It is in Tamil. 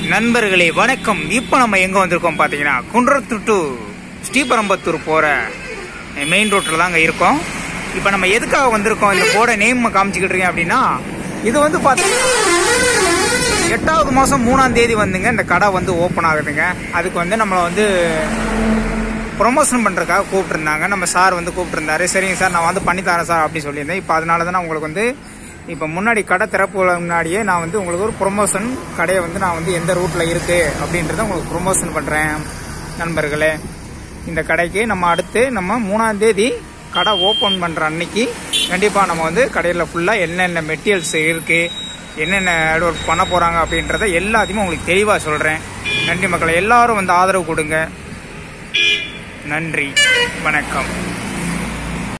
நண்பர்களே வணக்கம். இப்போ நம்ம எங்கே வந்திருக்கோம் பார்த்தீங்கன்னா குன்றத்தூர் டு ஸ்ரீபெரும்புதூர் போகிற மெயின் ரோட்டில் தாங்க இருக்கோம். இப்போ நம்ம எதுக்காக வந்திருக்கோம், இந்த போர்டை நேம் காமிச்சிக்கிட்டு இருக்கேன் அப்படின்னா, இது வந்து பார்த்தீங்கன்னா 8வது மாதம் 3ஆம் தேதி வந்துங்க இந்த கடை வந்து ஓப்பன் ஆகுதுங்க. அதுக்கு வந்து நம்மளை வந்து ப்ரொமோஷன் பண்ணுறதுக்காக கூப்பிட்டுருந்தாங்க. நம்ம சார் வந்து கூப்பிட்டுருந்தாரு. சரிங்க சார், நான் வந்து பண்ணித்தரேன் சார் அப்படின்னு சொல்லியிருந்தேன். இப்போ அதனால தான் உங்களுக்கு வந்து இப்போ முன்னாடி கடை திறப்பு முன்னாடியே நான் வந்து உங்களுக்கு ஒரு ப்ரொமோஷன் கடையை வந்து நான் வந்து எந்த ரூட்டில் இருக்குது அப்படின்றத உங்களுக்கு ப்ரொமோஷன் பண்ணுறேன். நண்பர்களே, இந்த கடைக்கு நம்ம அடுத்து நம்ம 3ஆம் தேதி கடை ஓப்பன் பண்ணுற அன்னைக்கு கண்டிப்பாக நம்ம வந்து கடையில் ஃபுல்லாக என்னென்ன மெட்டீரியல்ஸ் இருக்குது, என்னென்ன ஒர்க் பண்ண போகிறாங்க அப்படின்றத எல்லாத்தையுமே உங்களுக்கு தெளிவாக சொல்கிறேன். நன்றி மக்களை, எல்லாரும் வந்து ஆதரவு கொடுங்க. நன்றி, வணக்கம்.